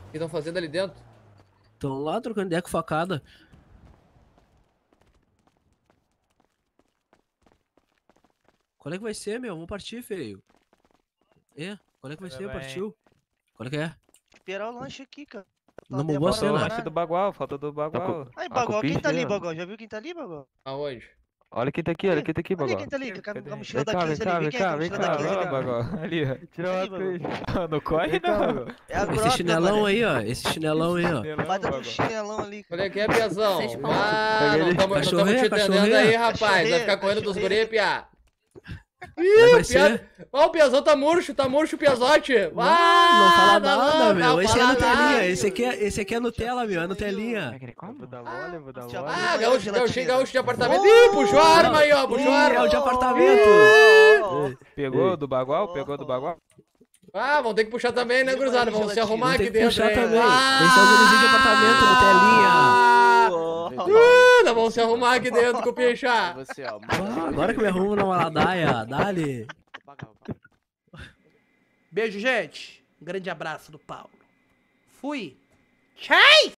que estão fazendo ali dentro? Estão lá trocando ideia com facada. Qual é que vai ser, meu? Vamos partir, feio. Qual é que vai ser? Partiu? Qual é que é? Esperar o lanche aqui, cara. Não Plateia bombou a parada Falta o cena. pra lanche do caralho. Bagual, falta do Bagual. Aí, A Bagol, quem tá ali, cupincha. Bagol? Já viu quem tá ali, Bagol? Aonde? Olha quem tá aqui, olha quem tá aqui, Ali, Bagual. quem tá ali? Com a Cadê? mochila Vem da cá, 15 vem cá, ali. Vem vem quem é com cá, a vem mochila da cá, 15 vai ali, lá, cara? Bagual. Ali, ó. Tira Ali, uma Bagual. coisa. Não corre não, Bagual. É a Esse grota, chinelão mané. aí, ó. Esse chinelão aí, ó. Chinelão, Bata do Bagual. chinelão ali, Qual cara. é que é, Piazão? Seis pau. Ah, não estamos Cachorreia, te entendendo cachorreia. aí, rapaz. Vai ficar Cachorreia, correndo dos cachorreia. guri, Pia. Como é que vai Piada. ser? Ó, o Piazão tá murcho o Piazote. Não fala não, nada, meu. não Esse é fala Nutelinha. nada. Esse aqui é Nutella, meu. É Nutelinha. Vou dar mole, vou dar Tchau. mole. Ah, gaúcho de apartamento. Oh! Ih, puxou a arma aí, ó. Puxou a É o arma. de apartamento. Pegou do Bagual? Pegou do Bagual? Ah, vamos ter que puxar também, né, gurizada? Vamos se arrumar Vamos ter aqui que dentro. puxar hein? também. Esse é o guruzinho de apartamento, Nutelinha. Nós vamos se arrumar aqui dentro com o Pichá. Você, ó. Agora que eu me arrumo na ladaia. Dali. Beijo, gente. Um grande abraço do Paulo. Fui. Tchau!